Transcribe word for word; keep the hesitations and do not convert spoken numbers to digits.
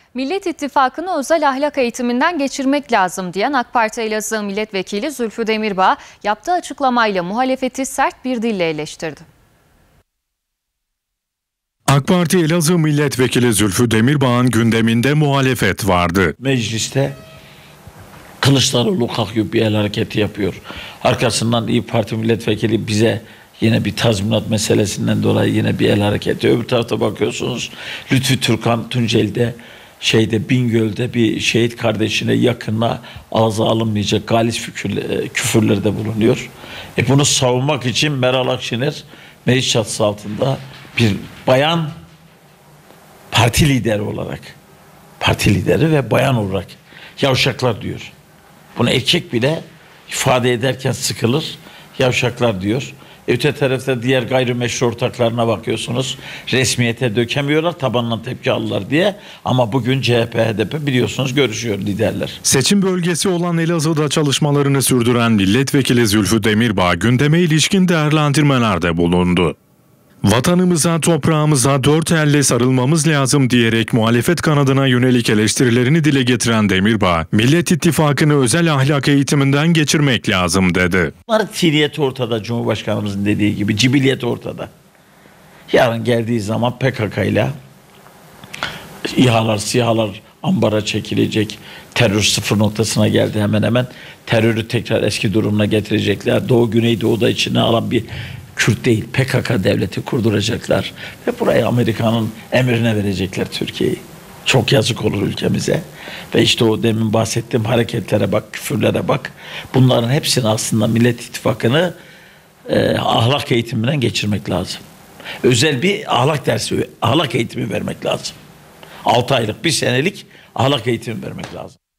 Millet İttifakı'nı özel ahlak eğitiminden geçirmek lazım diyen AK Parti Elazığ Milletvekili Zülfü Demirbağ yaptığı açıklamayla muhalefeti sert bir dille eleştirdi. AK Parti Elazığ Milletvekili Zülfü Demirbağ'ın gündeminde muhalefet vardı. Mecliste Kılıçdaroğlu kalkıyor, bir el hareketi yapıyor. Arkasından İYİ Parti milletvekili bize yine bir tazminat meselesinden dolayı yine bir el hareketi. Öbür tarafta bakıyorsunuz Lütfü Türkan Tunceli'de şeyde Bingöl'de bir şehit kardeşine yakınına ağza alınmayacak galis küfürlerde bulunuyor. E bunu savunmak için Meral Akşener meclis çatısı altında bir bayan parti lideri olarak, parti lideri ve bayan olarak yavşaklar diyor. Bunu erkek bile ifade ederken sıkılır, yavşaklar diyor. Öte tarafta diğer gayrimeşru ortaklarına bakıyorsunuz. Resmiyete dökemiyorlar, tabandan tepki alırlar diye. Ama bugün C H P, H D P biliyorsunuz görüşüyor liderler. Seçim bölgesi olan Elazığ'da çalışmalarını sürdüren milletvekili Zülfü Demirbağ gündeme ilişkin değerlendirmelerde bulundu. Vatanımıza, toprağımıza dört elle sarılmamız lazım diyerek muhalefet kanadına yönelik eleştirilerini dile getiren Demirbağ, Millet İttifakı'nı özel ahlak eğitiminden geçirmek lazım dedi. Tiniyet ortada, Cumhurbaşkanımızın dediği gibi cibiliyet ortada. Yarın geldiği zaman P K K ile İHA'lar, SİHA'lar ambara çekilecek. Terör sıfır noktasına geldi hemen hemen. Terörü tekrar eski durumuna getirecekler. Doğu, Güneydoğu'da içine alan bir Kürt değil, P K K devleti kurduracaklar ve buraya Amerika'nın emrine verecekler Türkiye'yi. Çok yazık olur ülkemize. Ve işte o demin bahsettiğim hareketlere bak, küfürlere bak. Bunların hepsini aslında Millet İttifakı'nı e, ahlak eğitiminden geçirmek lazım. Özel bir ahlak dersi, ahlak eğitimi vermek lazım. altı aylık, bir senelik ahlak eğitimi vermek lazım.